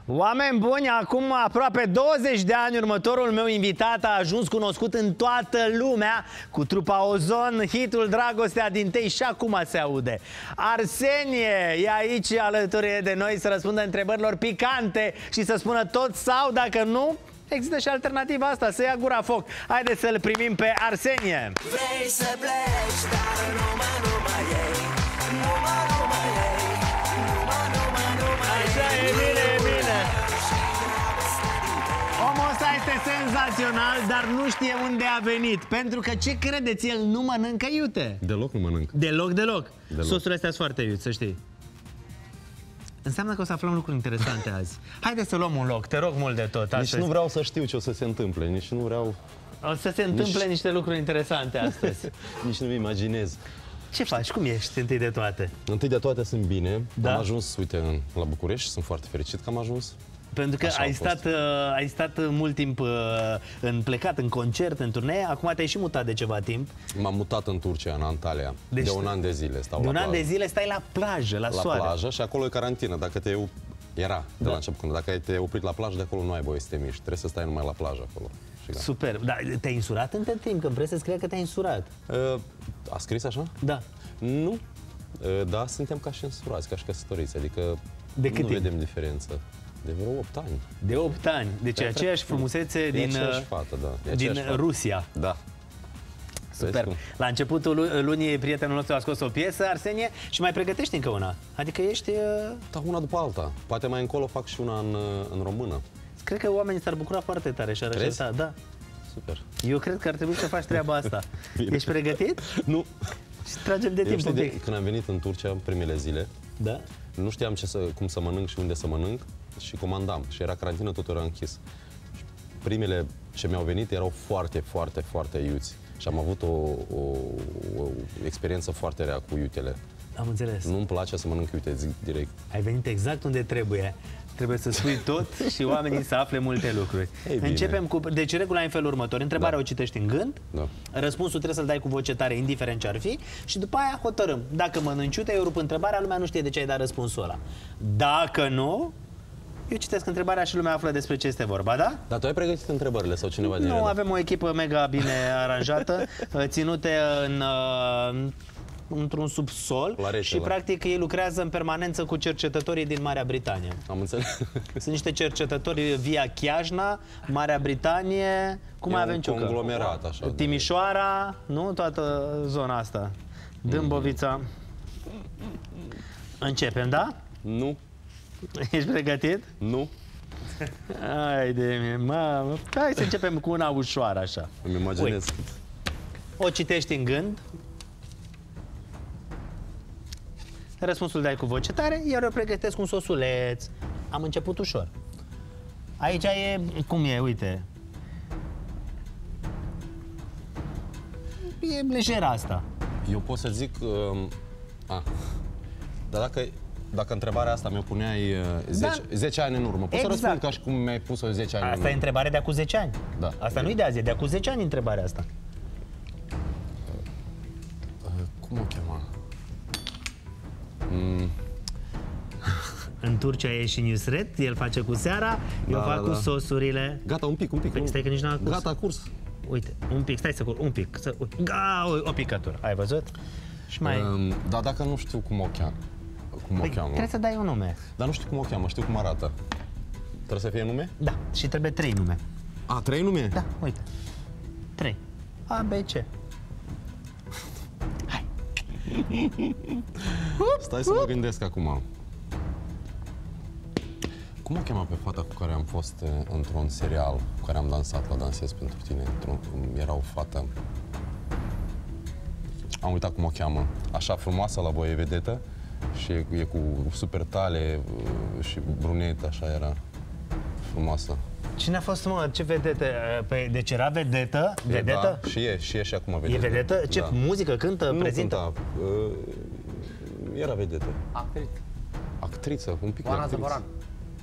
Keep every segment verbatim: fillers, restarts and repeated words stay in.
Oameni buni, acum aproape douăzeci de ani, următorul meu invitat a ajuns cunoscut în toată lumea cu trupa Ozon, hitul Dragostea din tei și acum se aude. Arsenie e aici alături de noi să răspundă întrebărilor picante și să spună tot sau, dacă nu, există și alternativa asta, să ia gura foc. Haideți să-l primim pe Arsenie. Vrei să pleci, dar numai, numai ei, numai, numai ei, numai, numai, numai ei. Așa e, bine, e bine. Omul ăsta este senzațional, dar nu știe unde a venit. Pentru că, ce credeți, el nu mănâncă iute. Deloc nu mănânc. Deloc, deloc. Deloc. Sosurile astea sunt foarte iute, să știi. Înseamnă că o să aflăm lucruri interesante azi. Haideți să luăm un loc, te rog mult de tot. Nici astăzi. nu vreau să știu ce o să se întâmple, nici nu vreau... O să se întâmple Nici- niște lucruri interesante astăzi. Nici nu-mi imaginez. Ce faci? Cum ești întâi de toate? Întâi de toate sunt bine. Da? Am ajuns, uite, în- la București și sunt foarte fericit că am ajuns. Pentru că Așa ai a fost. stat, uh, ai stat mult timp uh, în plecat, în concert, în turnee. Acum te-ai și mutat de ceva timp. M-am mutat în Turcia, în Antalya. Deci- de un an de zile stau De la un an plajă. de zile stai la plajă, la, La soare. plajă și acolo e carantină. Dacă te Era de Da. la început. Dacă te-ai oprit la plajă, de acolo nu ai voie să te miști. Trebuie să stai numai la plajă acolo. Și gata. Super. Dar te-ai insurat între timp? Că în presă scria că te-ai insurat. Uh, a scris așa? Da. Nu. Uh, da, suntem ca și însurați, ca și căsătoriți. Adică De cât nu timp? vedem diferență. De vreo opt ani. De opt ani. Deci e aceeași frumusețe E din, aceeași fată, da. E din aceeași fată. Rusia. Da. Super. Vezi cum? La începutul lu- lunii prietenul nostru a scos o piesă, Arsenie, și mai pregătești încă una. Adică ești... uh, Da, una după alta. Poate mai încolo fac și una în, în română. Cred că oamenii s-ar bucura foarte tare și ar Crezi? aștepta. Da. Super. Eu cred că ar trebui să faci treaba asta. Bine. Ești pregătit? Nu. Și tragem de Eu timp știi, un de, pic. când am venit în Turcia, în primele zile, Da? nu știam ce să, cum să mănânc și unde să mănânc și comandam. Și era carantină, totul era închis. Și primele ce mi-au venit erau foarte, foarte, foarte iuți. Și am avut o, o, o experiență foarte rea cu iutele. Am înțeles. Nu-mi place să mănânc iute, zic direct. Ai venit exact unde trebuie. Trebuie să spui tot și oamenii să afle multe lucruri. Ei, bine. Începem cu... Deci regula e în felul următor. Întrebarea Da. o citești în gând, Da. răspunsul trebuie să-l dai cu voce tare, indiferent ce ar fi, și după aia hotărâm. Dacă mănânci iute, eu rup întrebarea, lumea nu știe de ce ai dat răspunsul ăla. Dacă nu, eu citesc întrebarea și lumea află despre ce este vorba, da? Dar tu ai pregătit întrebările sau cineva din Nu, redacție? avem o echipă mega bine aranjată, ținute în, uh, într-un subsol La rece, și la- practic ei lucrează în permanență cu cercetătorii din Marea Britanie. Am înțeles. Sunt niște cercetători via Chiajna, Marea Britanie, cum E mai un avem ciucă? conglomerat, așa, de- Timișoara, nu? Toată zona asta. Dâmbovița. Începem, da? Nu, Ești pregătit? nu. Hai de mine, mamă. Hai să începem cu una ușoară, așa. Îmi imaginez. Uite. O citești în gând. Răspunsul dai cu voce tare, iar eu pregătesc un sosuleț. Am început ușor. Aici e, cum e, uite. E lejer asta. Eu pot să zic... Uh, a. Dar dacă, dacă întrebarea asta mi-o puneai uh, zece, zece ani în urmă, poți Exact. să răspund ca și cum mi-ai pus-o zece ani în Asta e urmă? întrebarea de acum zece ani. Da. Asta nu-i de azi, e de acum zece ani întrebarea asta. Uh, cum o chema? Mm, În Turcia e și Nusret, el face cu seara, eu Da, fac da, cu da. sosurile. gata, un pic, un pic. Păi, nu? stai că nici n-am curs. Gata, curs. Uite, un pic, stai să cur, un pic, să, uite, ga, o, o picătură, ai văzut? Și mai... Um, dar dacă nu știu cum o cheamă, cum o Păi, cheamă, trebuie să dai un nume. dar nu știu cum o cheamă, știu cum arată. Trebuie să fie nume? Da, și trebuie trei nume. A, trei nume? Da, uite. Trei. A, B, C. Stai să mă gândesc acum. Cum o cheamă pe fata cu care am fost eh, într-un serial, cu care am dansat la Dansez pentru tine? Într-un, era o fată. Am uitat cum o cheamă. Așa frumoasă la voi, e vedetă? Și e, e cu super tale eh, și brunet, așa era. Frumoasă. Cine a fost, mă, ce vedetă? Păi, deci era vedetă? E, Vedetă? Da, și e, și e și acum E vedetă. vedetă? Ce, Da. muzică, cântă, Nu prezintă? cânta. eh, Era vedetă. Actriță. Actriță, un pic de Oana actriță. Zăvoran.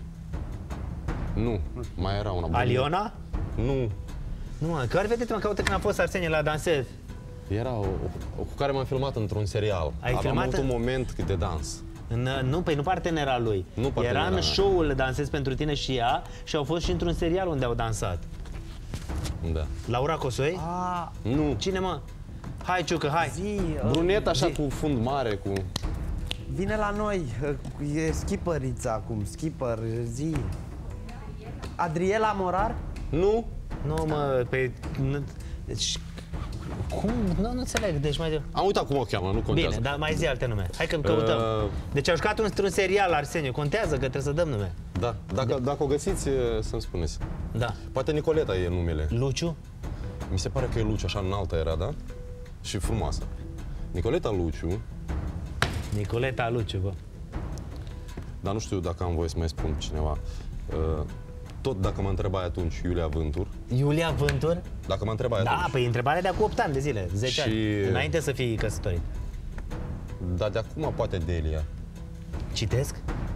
Nu, mai era una bună. Aliona? Nu, Nu, mă, care vedetă, mă, caută când a fost Arsenie la Dansez. era o, o, cu care m-am filmat într-un serial. Ai Am filmat avut în- un moment de dans. În, nu, păi nu partenera lui. Nu partenera Era în mea. show-ul Dansez pentru tine și ea și au fost și într-un serial unde au dansat. Da. Laura Cosoi? A, Nu. Cine, mă? Hai, Ciucă, hai! zi, uh, Brunet așa cu fund mare, cu... vine la noi. uh, E skipărița acum, skipper, zi. Adriela Morar? Nu? Nu, mă, pe... nu- Deci... Cum? Nu, nu înțeleg, deci mai... Am uitat cum o cheamă, nu contează. Bine, dar mai zi alte nume. Hai că căutăm. Uh, Deci au jucat într-un serial, Arseniu. Contează că trebuie să dăm nume. Da, dacă, dacă o găsiți, e, să-mi spuneți. Da. Poate Nicoleta e numele. Luciu? Mi se pare că e Luciu, așa înaltă era, da? Și frumoasă. Nicoleta Luciu, Nicoleta Luciu, bă. dar nu știu dacă am voie să mai spun cineva. Uh, tot dacă mă întrebai atunci, Iulia Vântur, Iulia Vântur? dacă mă întrebai Da, atunci, păi întrebarea de acum opt ani de zile, zece Și- ani, înainte să fii căsătorit. dar de acum poate Delia. Citesc?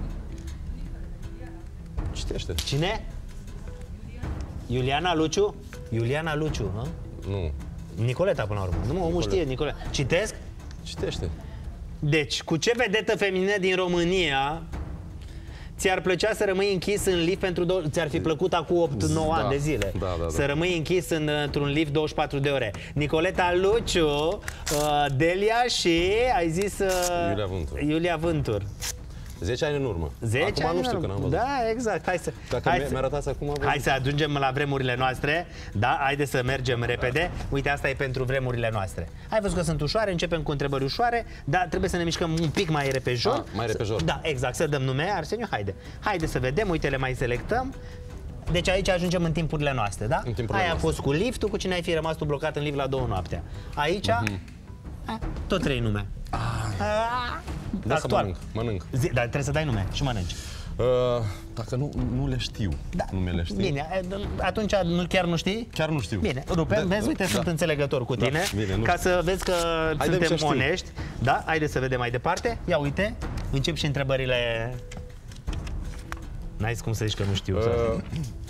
Citește. Cine? Iuliana Luciu? Iuliana Luciu, nu? Nu, Nicoleta, până la urmă. Nu, mă, omul știe, Nicoleta. Citesc? citește. Deci, cu ce vedetă feminină din România ți-ar plăcea să rămâi închis în lift pentru două... Ți-ar fi plăcut acum opt nouă Da, ani de zile da, da, da. să rămâi închis în, într-un lift douăzeci și patru de ore. Nicoleta Luciu, uh, Delia și ai zis... Uh, Iulia Vântur. Iulia Vântur. zece ani în urmă. zece Acum ani nu știu în că n-am urmă. văzut. Da, exact. Hai să, Dacă hai mi- să, mi-arătați acum, am hai văzut. să ajungem la vremurile noastre. Da, haide să mergem repede. Uite, asta e pentru vremurile noastre. Ai văzut că sunt ușoare, începem cu întrebări ușoare, dar trebuie să ne mișcăm un pic mai repejor. Ah, mai repejor. Da, exact, să dăm nume. Arseniu, haide. Haide să vedem, uite, le mai selectăm. Deci aici ajungem în timpurile noastre, da? În timpurile Aia a noastre. fost cu liftul, cu cine ai fi rămas tu blocat în lift la două noaptea. Aici, a, tot trei nume. Ah. Da, să mănânc, mănânc. Zi, dar trebuie să dai nume și mănânci. Uh, dacă nu, nu le știu. Da. Numele știi? Bine, atunci nu, chiar nu știi? Chiar nu știu. Bine, rupem, Da, vezi, uite, da. sunt înțelegător cu Da, tine, bine, nu ca știu. să vezi că Haidem să suntem știu. onești. Da? Haideți să vedem mai departe. Ia uite, încep și întrebările... N-ai cum să zici că nu știu. Uh,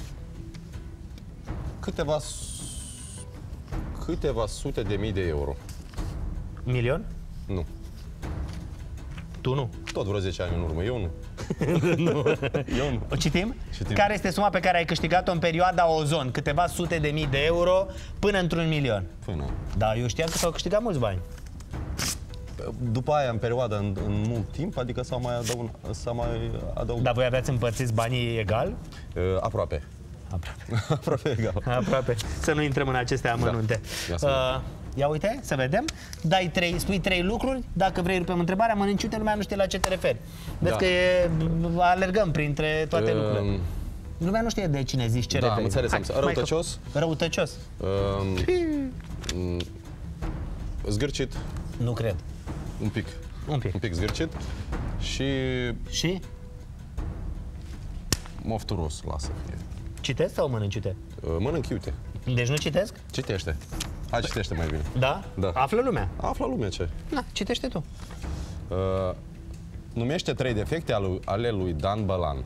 câteva, s- câteva sute de mii de euro. Milion? Nu. Tu nu. Tot vreo zece ani în urmă. Eu nu. Eu nu. O citim? Citim. Care este suma pe care ai câștigat-o în perioada Ozon? Câteva sute de mii de euro până într-un milion. Până. Da, eu știam că s-au câștigat mulți bani. După aia, în perioada, în, în mult timp, adică s-a mai adăugat. S-a mai adăugat. Dar voi aveați împărțiți banii egal? Uh, aproape. Aproape. Aproape egal. Aproape. Să nu intrăm în aceste amănunte. Ia să Uh, ia uite, să vedem. Dai trei, spui trei lucruri. Dacă vrei rupem întrebarea, mănânci, uite, lumea nu știe la ce te referi. Vezi Da. că e, alergăm printre toate Uh, lucrurile. Lumea nu știe de cine zici, ce da, referi. am înțeles, am Hai, înțeles. mai Răutăcios? că- Răutăcios. Uh, zgârcit. Nu cred. Un pic. Un pic. Un pic zgârcit. Și Și? mofturos, lasă fie. Citesc sau mănânci, uite? Uh, mănânc iute. Deci nu citesc? Citește. Hai, citește mai bine. Da? Da. Află lumea. Află lumea ce. Da, citește tu. Uh, numește trei defecte ale lui, ale lui Dan Bălan.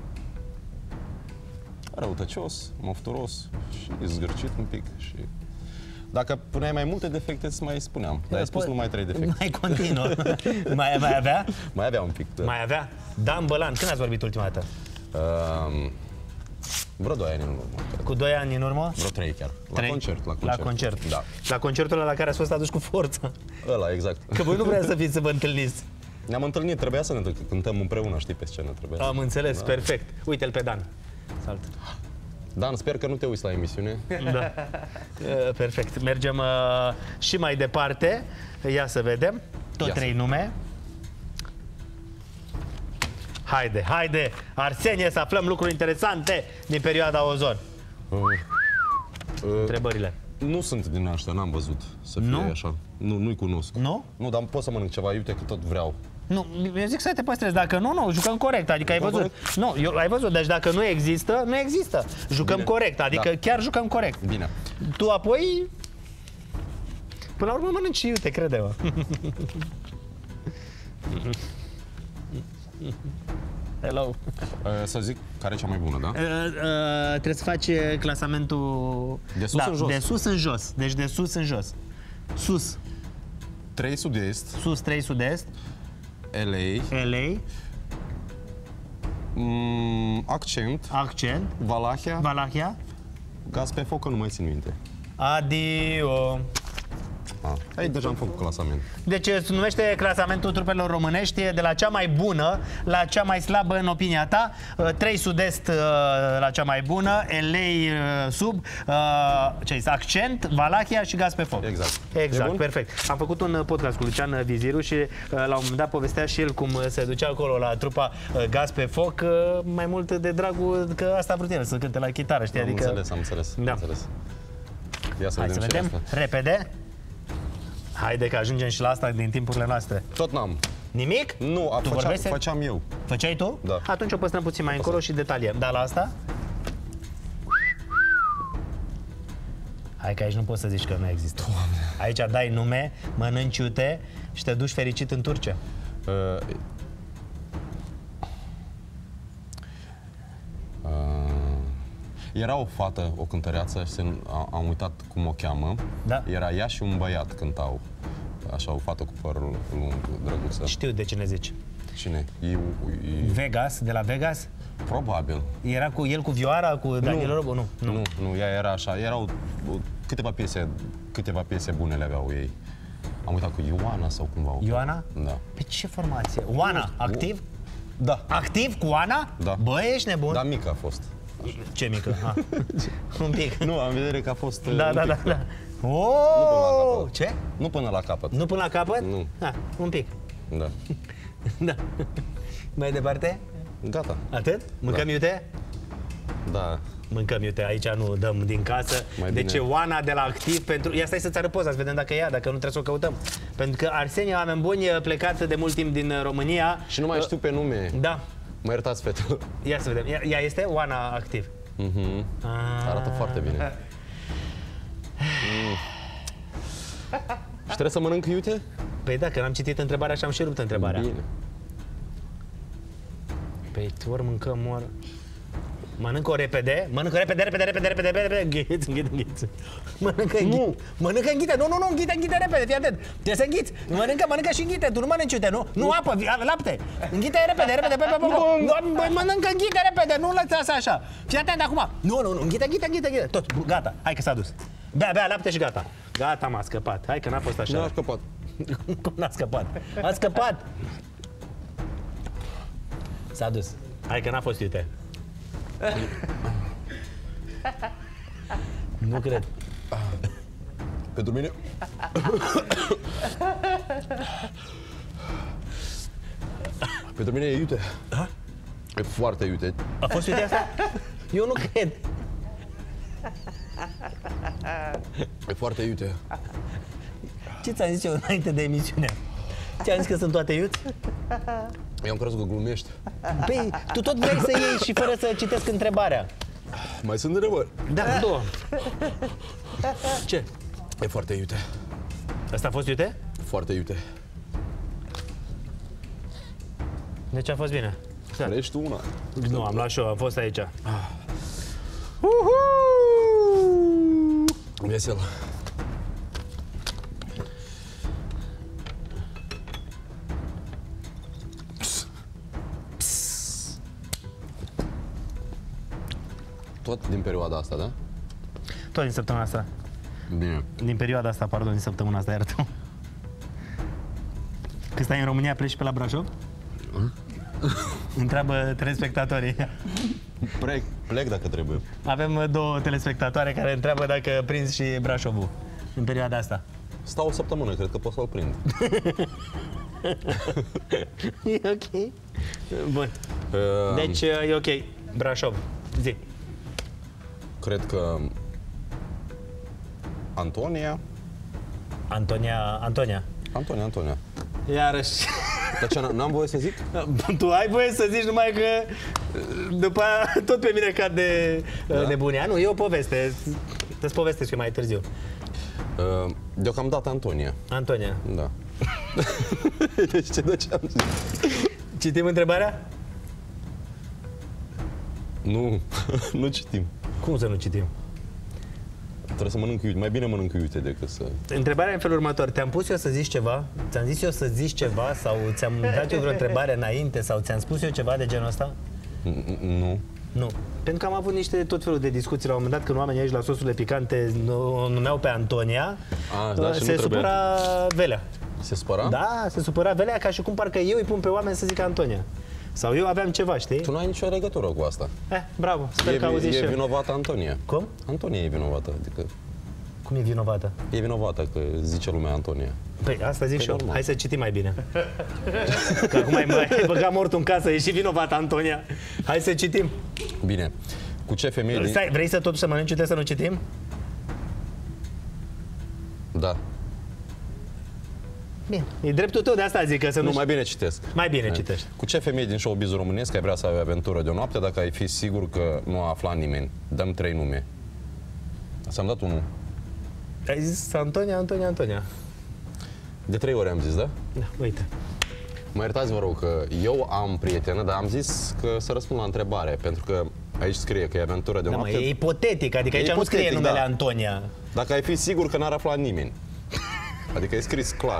Răutăcios, mofturos și zgârcit un pic. Și... Dacă puneai mai multe defecte, îți mai spuneam. Dar ai spus Păi, numai trei defecte. Mai continuă. mai, mai avea? Mai avea un pic. Da. Mai avea? Dan Bălan. Când ați vorbit ultima dată? Uh, vreo doi ani în urmă. cred. Cu doi ani în urmă? Vreo trei chiar. La Trei? concert. La concert. La concert. Da. La concertul ăla la care ați fost aduși cu forță. Ăla, exact. Că voi nu vrea să fiți să vă întâlniți. Ne-am întâlnit, trebuia să ne cântăm împreună, știi, pe scenă. Trebuia. Am înțeles, perfect. Uite-l pe Dan. Salt. Dan, sper că nu te uiți la emisiune. Da. Uh, Perfect. Mergem uh, și mai departe. Ia să vedem. Tot Ia trei să- nume. Haide, haide, Arsenie, să aflăm lucruri interesante din perioada Ozon. Uh, uh, Întrebările. nu sunt din ăștia, n-am văzut să fie Nu? așa. Nu, nu-i cunosc. Nu? Nu, dar pot să mănânc ceva iute, că tot vreau. Nu, eu zic să te păstrezi. Dacă nu, nu, jucăm corect. Adică ai Jucăm văzut. Nu, eu, ai văzut. Deci dacă nu există, nu există. Jucăm Bine. corect. Adică Da. chiar jucăm corect. Bine. Tu apoi... Până la urmă mănânci și iute, crede-mă. Hello. Uh, să zic care e cea mai bună, da? Uh, uh, trebuie să faci uh, clasamentul... De sus da, în jos. De sus în jos. Deci de sus în jos. Sus. trei sud-est, Sus trei sud-est. L A. L A. Mm, accent. Accent. Valahia. Valahia. Gaz pe foc, că nu mai țin minte. Adio. Ah, aici deja am făcut clasament. Deci se numește clasamentul trupelor românești de la cea mai bună la cea mai slabă în opinia ta. trei Sud-Est la cea mai bună, L A sub, ce este, Accent, Valahia și Gaz pe foc. Exact. Exact, perfect. Am făcut un podcast cu Lucian Viziru și la un moment dat povestea și el cum se ducea acolo la trupa Gaz pe foc, mai mult de dragul că asta a vrut el, să cânte la chitară, știi? Am Adică... înțeles, am înțeles. Da. Am înțeles. Ia să Hai vedem, să ce vedem, asta. repede. Haide că ajungem și la asta din timpurile noastre. Tot n-am. Nimic? Nu, a, Tu făceam, vorbești? făceam eu. Făceai tu? Da. Atunci o păstrăm puțin mai încolo și detaliem. Dar la asta? Hai că aici nu poți să zici că nu există. Doamne. Aici dai nume, mănânci iute și te duci fericit în Turcia. Uh, uh, era o fată, o cântăreață, se, a, am uitat cum o cheamă. Da. Era ea și un băiat cântau. Așa, o fată cu părul lung, drăguță. Știu de cine zici. Cine? E, e, Vegas, de la Vegas? probabil. Era cu el cu vioara, cu Daniel Robu? Nu. Nu, nu, nu, ea era așa. Erau uh, câteva piese, câteva piese bune le aveau ei. Am uitat cu Ioana sau cumva. Ioana? Da. Pe ce formație? Oana, activ? Da. Activ cu Oana? Da. Bă, ești nebun? Da, mică a fost. Ce mică? Ah. Un pic. Nu, am vedere că a fost uh, Da, un da, pic. da, da. Nu până la Oh! capăt. Ce? Nu până la capăt. Nu până la capăt? Nu. Da, un pic. Da. Da. Mai departe? Gata. Atât? Mâncăm Da. iute? Da. Mâncăm iute, aici nu dăm din casă. Mai Deci bine. Oana de la Activ pentru... Ia stai să-ți arăt poza, să vedem dacă e ea, dacă nu trebuie să o căutăm. Pentru că Arsenie, oameni buni, plecat de mult timp din România. Și nu mai știu pe nume. Da. Mă iertați, fetă. Ia să vedem. Ea, ea este Oana Activ. Mhm. Arată foarte bine. Mm. Și trebuie să mănânc iute? Păi da, că n-am citit întrebarea și am și rupt întrebarea. Bine. Păi ori mâncăm, ori... Mănâncă-o repede, mănâncă repede, repede, repede, repede, repede, repede, înghiți, înghiți, înghiți. Mănâncă, Nu. Mănâncă, înghite, nu, nu, nu, înghite, înghite repede, fii atent. Trebuie să înghiți, mănâncă, mănâncă și înghite, tu nu mănânci iute, nu? Nu apă, vi- lapte. Înghite repede, repede, pe, pe, pe, pe. Mănâncă, înghite repede, nu lăsați așa. Fii atent acum. Nu, nu, nu, înghite, înghite, înghite, înghite. Tot, gata, hai că s-a dus. Bea, bea lapte și gata. Gata, m-a scăpat. Hai că n-a fost așa. Nu a scăpat. Cum n-a scăpat? A scăpat. S-a dus. Hai că n-a fost iute. Nu cred. Pentru mine... Pentru mine e iute. A? E foarte iute. A fost iute asta? Eu nu cred. E foarte iute. Ce ți-am zis eu înainte de emisiune? Ți-am zis că sunt toate iuți? Eu am crezut că glumești. Păi, tu tot vrei să iei și fără să citesc întrebarea. Mai sunt întrebări. Da, două. Ce? E foarte iute. Asta a fost iute? Foarte iute. Deci a fost bine. Da. Ești tu una. Nu, am luat și eu, am fost aici. Vesel. Tot din perioada asta, da? Tot din săptămâna asta. Bine. Din perioada asta, pardon, din săptămâna asta, iartă. Când stai în România, pleci pe la Brașov? Întreabă telespectatorii. Plec, plec dacă trebuie. Avem două telespectatoare care întreabă dacă prinzi și Brașovul în perioada asta. Stau o săptămână, cred că pot să-l prind. E ok. Bun. Uh, Deci e ok. Brașov. Zi. Cred că Antonia. Antonia, Antonia. Antonia, Antonia. Iarăși. Dar ce, n-am voie să zic? Tu ai voie să zici numai că după aia tot pe mine cad de da. nebunia. Nu, e o poveste. Îți povestesc eu mai târziu. Uh, deocamdată Antonia. Antonia. Da. Deci ce, de ce am zis? Citim întrebarea? Nu, nu citim. Cum să nu citim? Trebuie să mănânc iute. Mai bine mănânc iute decât să... Întrebarea în felul următor. Te-am pus eu să zici ceva? Ți-am zis eu să zici ceva? Sau ți-am dat eu vreo întrebare înainte? Sau ți-am spus eu ceva de genul ăsta? Nu. Nu. Pentru că am avut niște tot felul de discuții la un moment dat când oamenii aici la sosurile picante o numeau pe Antonia. A, da, și se nu supăra Velea. Se supăra? Da, se supăra Velea ca și cum parcă eu îi pun pe oameni să zică Antonia. Sau eu aveam ceva, știi? Tu nu ai nicio legătură cu asta. Eh, bravo, sper E, că auzi și e eu. vinovată Antonia. Cum? Antonia e vinovată. Adică Cum e vinovată? e vinovată că zice lumea Antonia. Păi, asta zic Păi și eu. normal. Hai să citim mai bine. Că acum ai, ai băgat mortul în casă, e și vinovată Antonia. Hai să citim. Bine. Cu ce femeie din... Stai, vrei să totuși să mănânci, trebuie să nu citim? Da. Bine. E dreptul tău, de asta zic că să nu... Nu, mai bine citesc. Mai bine citești. Cu ce femeie din showbiz-ul românesc ai vrea să ai o aventură de o noapte dacă ai fi sigur că nu a aflat nimeni? Dăm trei nume. Ți-am dat unul. Ai zis Antonia, Antonia, Antonia. De trei ori am zis, da? Da, uite. Mă iertați, vă rog, că eu am prietenă, dar am zis că să răspund la întrebare, pentru că aici scrie că e aventură de o Da, mă, noapte. e ipotetic, adică E aici nu scrie ipotetic, numele da. Antonia. Dacă ai fi sigur că n-ar afla nimeni. Adică e scris clar.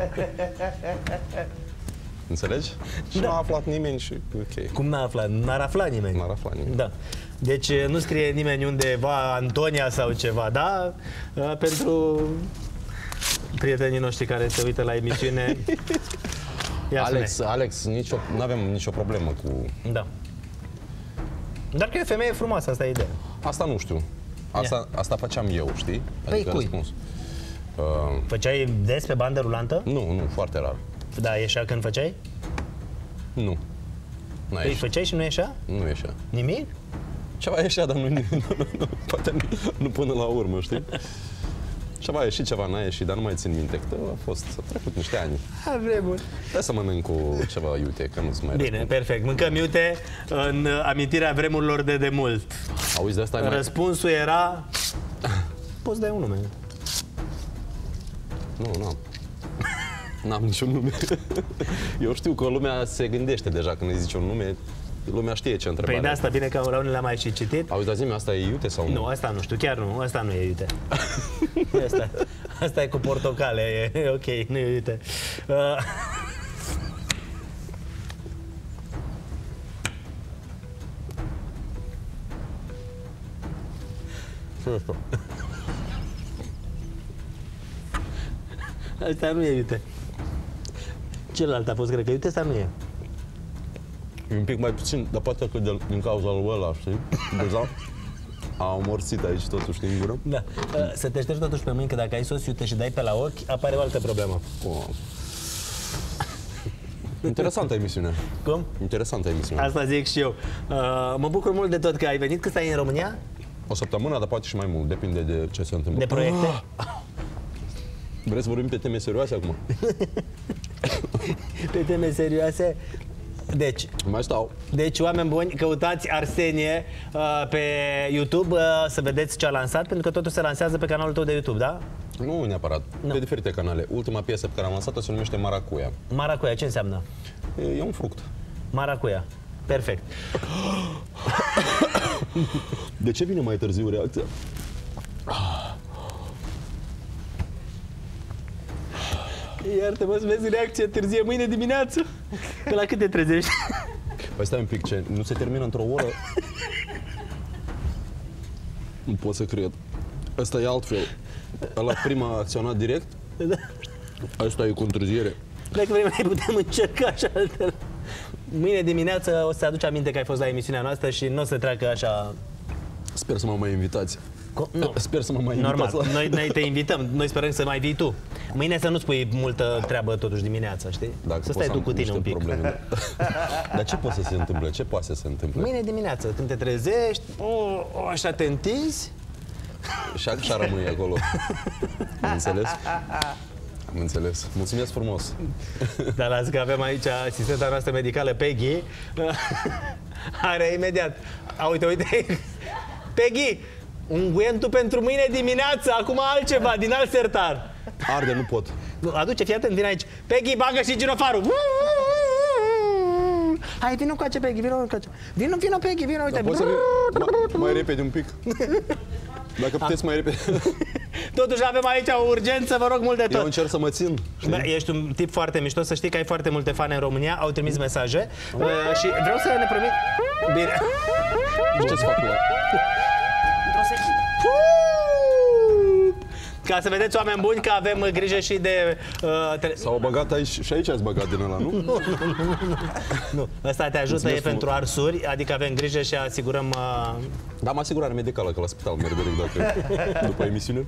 Înțelegi? Și Da. n-a aflat nimeni și ok. Cum n-a aflat? N-ar afla nimeni. N-ar afla nimeni. Da. Deci nu scrie nimeni undeva Antonia sau ceva, da? Pentru prietenii noștri care se uită la emisiune. Ia Alex, spune. Alex, nicio, n-avem nicio problemă cu... Da. Dar că e o femeie frumoasă, asta e ideea. Asta nu știu. Asta, asta făceam eu, știi? Păi cui? răspuns. Uh, Făceai des pe bandă rulantă? nu, nu, foarte rar. Da, ieșea când făceai? Nu. N-a Păi ieșit. făceai și nu ieșea? Nu ieșea. Nimic? Ceva ieșea, dar nu, nu, nu, nu, poate nu, nu până la urmă, știi? Ceva a ieșit, ceva n-a ieșit, dar nu mai țin minte, că a fost, a trecut niște ani. A, vremuri. Hai să mănânc cu ceva iute, că nu-ți mai Bine, răspund. perfect. Mâncăm iute în amintirea vremurilor de demult. Auzi, de asta ai mai... Răspunsul era... Poți dai un nume. Nu, n-am. N-am niciun nume. Eu știu că lumea se gândește deja când îi zici un nume, lumea știe ce întrebare. Păi de asta, bine că la unele am mai și citit. Auzi, dar zi-mi, asta e iute sau nu? Nu, asta nu știu, chiar nu, asta nu e iute. Asta, asta e cu portocale, e ok, nu e iute. Uh, Ce e asta? asta nu e iute. Celălalt a fost, cred că iute, asta nu e. E un pic mai puțin, dar poate că de, din cauza lui ăla, știi? Deja a amorțit aici totul, știi, în gură. Da. Uh, să te ștergi totuși pe mâini, că dacă ai sos iute și dai pe la ochi, apare o altă problemă. Oh. Interesantă emisiune. Cum? Interesantă emisiune. Asta zic și eu. Uh, mă bucur mult de tot că ai venit. Cât stai în România? O săptămână, dar poate și mai mult, depinde de ce se întâmplă. De proiecte? Vreți să vorbim pe teme serioase acum? Pe teme serioase? Deci, Mai stau. deci, oameni buni, căutați Arsenie uh, pe YouTube uh, să vedeți ce a lansat, pentru că totul se lansează pe canalul tău de YouTube, da? Nu neapărat, Nu. pe diferite canale. Ultima piesă pe care am lansat-o se numește Maracuia. Maracuia, ce înseamnă? E, e un fruct. Maracuia. Perfect. De ce vine mai târziu reacția? Iartă-mă să vezi reacție târzie mâine dimineață. Că la cât te trezești? Păi stai un pic, ce? Nu se termină într-o oră? Nu pot să cred. Ăsta e altfel. Ăla prima a acționat direct? Da. Asta e cu întârziere. Dacă vrei mai putem încerca așa altfel. Mâine dimineață o să te aduci aminte că ai fost la emisiunea noastră și nu o să treacă așa... Sper să mă mai invitați. Co- nu. Sper să mă mai Normal, invitați la... noi, noi te invităm, noi sperăm să mai vii tu. Mâine să nu spui multă treabă totuși dimineața, știi? Dacă să pot stai tu am cu tine niște un pic. Probleme, da. Dar ce poate să se întâmple? Ce poate să se întâmple? Mâine dimineață, când te trezești, o, o, așa te întinzi, Și așa rămâi acolo. Am înțeles? Am înțeles. Mulțumesc frumos. dar las că avem aici asistenta noastră medicală, Peggy, are imediat. A, uite, uite, Peggy, unghientul pentru mâine dimineață, acum altceva, din alt sertar. Arde, nu pot. Nu, aduce, fii atent, vine aici. Peggy, bagă și girofarul. Hai, vină cu Peggy, vină cu Vino, vină, Peggy, vină, uite. Dar poți să vii mai, mai repede un pic? Dacă puteți mai repede. Totuși avem aici o urgență, vă rog mult de tot. Eu încerc să mă țin. Știi? Bă, ești un tip foarte mișto, să știi că ai foarte multe fani în România, au trimis mesaje uh, și vreau să ne promit... Bine. Ce să fac cu ea? Ca să vedeți, oameni buni, că avem grijă și de... Uh, tele... S-au băgat aici și aici ați băgat din ăla, nu? Nu, nu, nu, nu, nu. Ăsta te ajută, Mulțumesc e pentru arsuri, adică avem grijă și asigurăm... Uh... Da, am asigurare medicală, că la spital merg direct dacă după emisiune.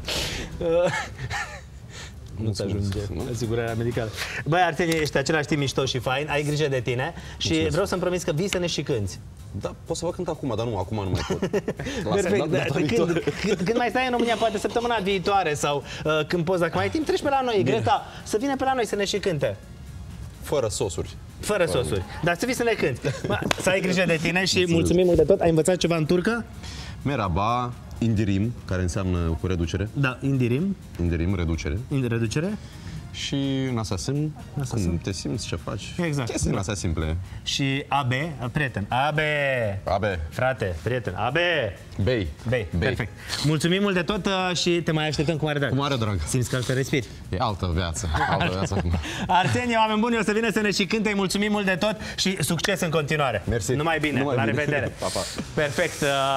Nu-ți ajunge nu? asigurarea medicală. Băi, Arsenie, ești același timp mișto și fain, ai grijă de tine și Mulțumesc. vreau să-mi promiți că vii să ne și cânti. Da, pot să vă cânt acum, dar nu, acum nu mai pot. Perfect. Da, data când, viitoare. când, când mai stai în România, poate săptămâna viitoare sau uh, când poți, dacă mai ai timp, treci pe la noi, Greta, să vină pe la noi să ne și cânte. Fără sosuri. Fără sosuri. Dar să vii să ne cânti. Bă, să ai grijă de tine și mulțumim mult de tot. Ai învățat ceva în turcă? Merhaba, indirim, care înseamnă cu reducere. Da, indirim. Indirim, reducere. Indi reducere. Și în asasin, cum te simți, ce faci. Exact. Chestii din astea simple. Și A B, prieten. A B. Abe, Frate, prieten. A B. bei. Bei. Bei. Perfect. Mulțumim mult de tot uh, și te mai așteptăm cu mare drag. Cu mare drag. Simți că altfel respiri. E altă viață, altă viață acum. Arsenie, oameni buni, o să vină să ne și cânte. Îi mulțumim mult de tot și succes în continuare. Mersi. Numai bine. Numai La bine. revedere. Pa, pa. Perfect. Uh,